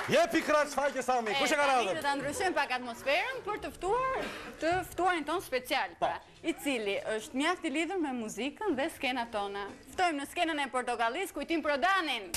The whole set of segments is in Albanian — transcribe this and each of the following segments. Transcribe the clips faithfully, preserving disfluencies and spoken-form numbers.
Jepi kraq faqe Sami, kush e ka radhën? Ne do ta ndryshojmë pak atmosferën për të ftuar të ftuarin ton special, pra, i cili është mjaft i lidhur me muzikën dhe skenat tona. Ftojmë në skenën e Portokallis Kujtim Prodanin.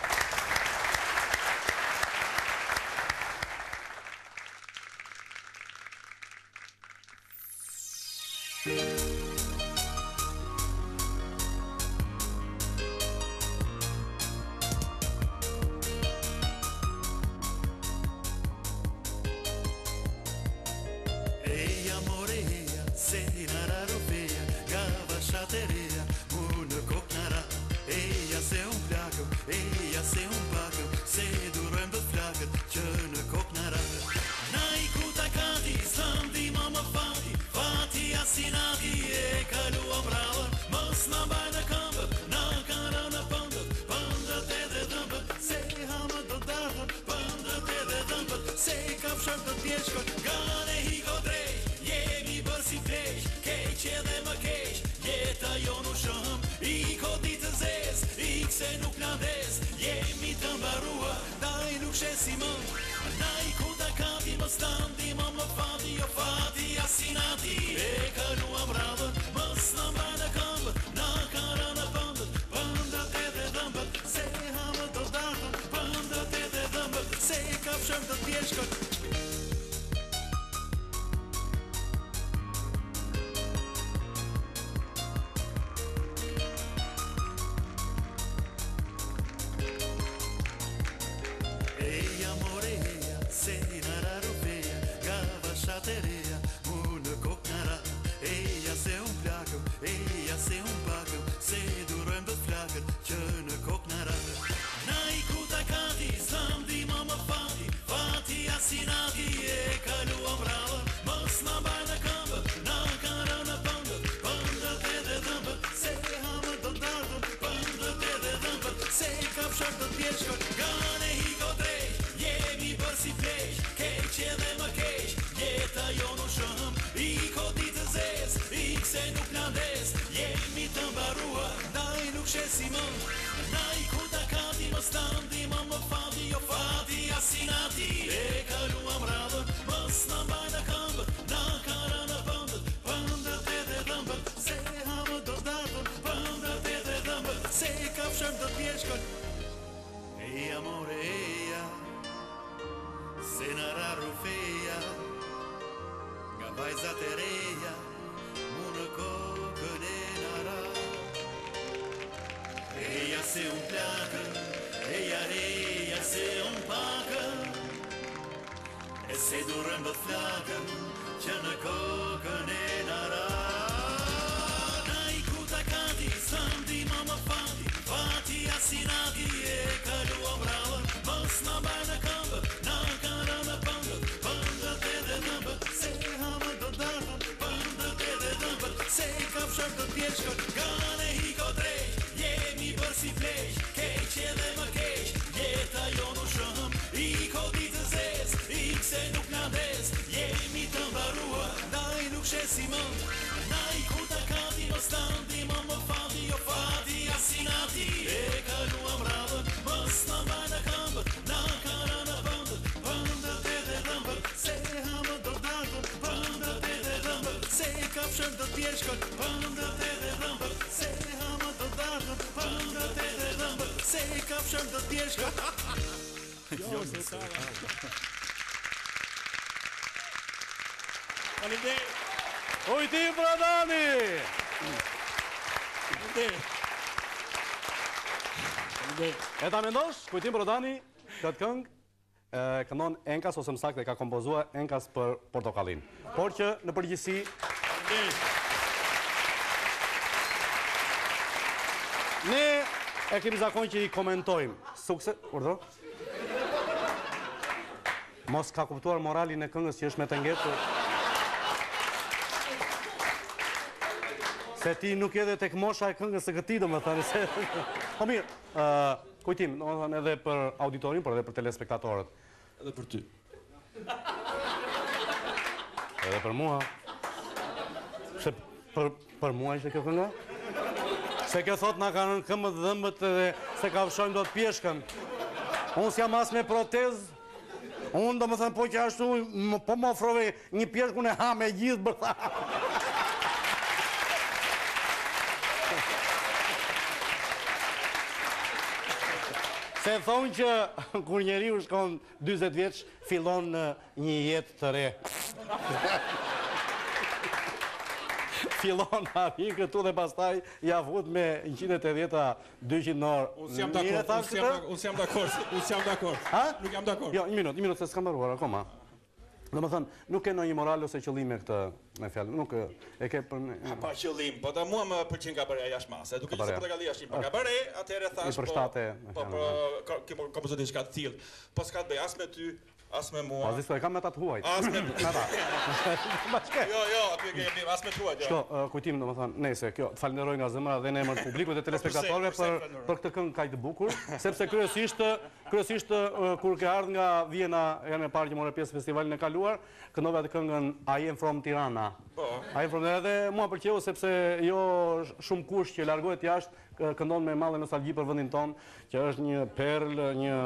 Kujtim Prodani! E ta mendosh, Kujtim Prodani, këtë këngë këndon Enkas, ose më saktë e ka kompozuar Enkas për Portokallin. Por që në përgjithësi ne e kemi zakon që i komentojmë. Sukses, urdhro? Mos ka kuptuar moralin e këngës që është me të ngetur. Se ti nuk edhe tek mosha e këngës së këtij, domethënë se. Po mirë, kujtim, domethënë edhe për auditorin, por edhe për telespektatorët. Edhe për ty. Edhe për mua. Se për për mua ishte kjo kënga? Se kjo thot na kanë këmbët dhëmbët edhe se ka fshojmë do të pjeshkën. Unë s'jam as me protezë, Unë do më thënë, po që ashtu, m- po më ofrove një pjesë ku ne ha me gjithë bërtha. Se thonë që kur njeriu shkon dyzet vjeç, fillon në një jetë të re. Fillon arrin këtu dhe pastaj ja vut me njëqind e tetëdhjetë dyqind orë. Unë jam dakord, unë jam unë jam dakord, unë jam dakord. Ha? Nuk jam dakord. Jo, një minutë, një minutë se s'kam mbaruar akoma. Do më thënë, nuk ke ndonjë moral ose qëllime këtë me fjalë, nuk e, e ke për... Pa qëllim, po da mua më pëlqen gabareja jashtë mase. Duke qenë se Portokallia është një pa gabare, atëherë thash I përshtate, me po po po kemo kompozo diçka të tillë. Po s'ka të bëj as me ty, as me mua. Po, zisë, e kam me ta të huajt. As me Me ta. Bashke. Jo, jo, aty e kemi as me tuaj. Shko, uh, kujtim do më thënë, nese, kjo, të falenderoj nga zemra dhe në emër të publikut dhe telespektatorëve përse, për, përse për këtë këngë kaq të bukur, sepse kryesisht, kryesisht uh, kur ke ardhur nga Vjena, janë e parë që morë pjesë festivalin e kaluar, këndova atë këngën I am from Tirana. Po. I am from edhe mua pëlqeu sepse jo shumë kush që largohet jashtë kë- këndon me madhe nostalgji për vendin ton, që është një perlë, një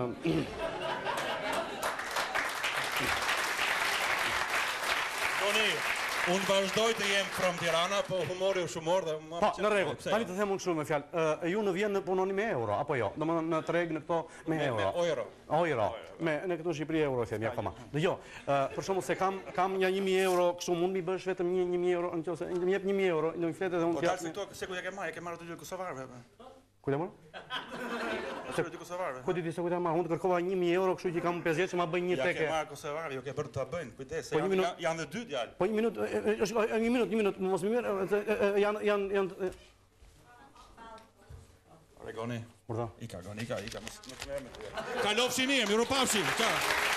Toni, unë vazhdoj të jem from Tirana, po humori është humor dhe më Po, në rregull. Tani të them unë kështu me fjalë. ë, Ju në Vjenë punoni me euro apo jo? Domethënë në treg në këto me me euro. euro. Euro. Me në këtu në Shqipëri euro themi akoma. Dgjoj, ë, për shembull se kam kam një një mijë euro, kështu mund mi bësh vetëm një një mijë euro, nëse më jep një mijë euro, në një fletë dhe unë Po t'jap. dalë se këto, se ku ja ke marrë, e ke marrë të dy kosovarëve. Ku e marr? Se dy kosovarëve. Ku di ti se ku ta marr? Unë të kërkova një mijë euro, kështu që kam pesëdhjetë që ma bëjnë një Ja ke teke. marrë kosovarëve, jo ke bërë ta bëjnë, kujdes, se Po, një janë minutë. janë dhe dy djalë. Po një minutë, e, e, është një minutë, një minutë, mos më mirë, e, e, e, janë janë janë Regoni. Urdhë. Ika, goni, ika, ika, mos mos merr me ty. Kalofshin një, miru pafshim. Ciao.